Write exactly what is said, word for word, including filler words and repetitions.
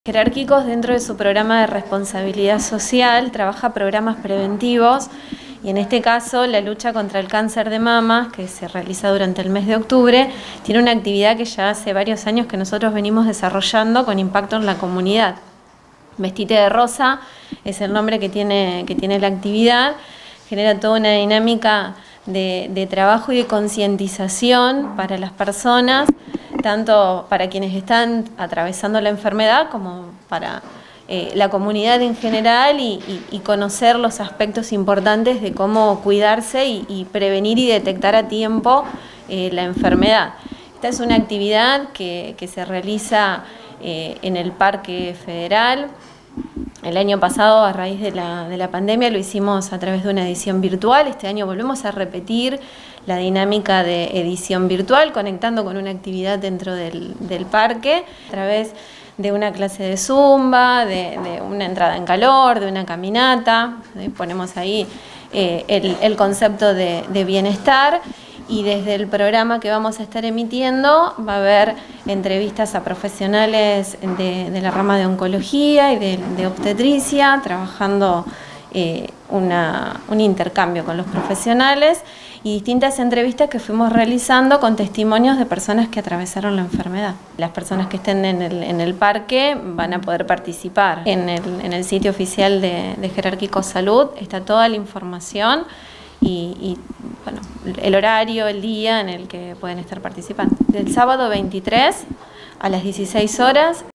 Jerárquicos, dentro de su programa de responsabilidad social, trabaja programas preventivos y en este caso la lucha contra el cáncer de mama, que se realiza durante el mes de octubre, tiene una actividad que ya hace varios años que nosotros venimos desarrollando con impacto en la comunidad. Vestite de Rosa es el nombre que tiene, que tiene la actividad, genera toda una dinámica de, de trabajo y de concientización para las personas, tanto para quienes están atravesando la enfermedad como para eh, la comunidad en general y, y, y conocer los aspectos importantes de cómo cuidarse y, y prevenir y detectar a tiempo eh, la enfermedad. Esta es una actividad que, que se realiza eh, en el Parque Federal. El año pasado, a raíz de la, de la pandemia, lo hicimos a través de una edición virtual. Este año volvemos a repetir la dinámica de edición virtual, conectando con una actividad dentro del, del parque, a través de una clase de zumba, de, de una entrada en calor, de una caminata. ¿Sí? Ponemos ahí eh, el, el concepto de, de bienestar. Y desde el programa que vamos a estar emitiendo va a haber entrevistas a profesionales de, de la rama de oncología y de, de obstetricia, trabajando eh, una, un intercambio con los profesionales y distintas entrevistas que fuimos realizando con testimonios de personas que atravesaron la enfermedad. Las personas que estén en el, en el parque van a poder participar. En el, en el sitio oficial de, de Jerárquicos Salud está toda la información y, y bueno, el horario, el día en el que pueden estar participando. Del sábado veintitrés a las dieciséis horas.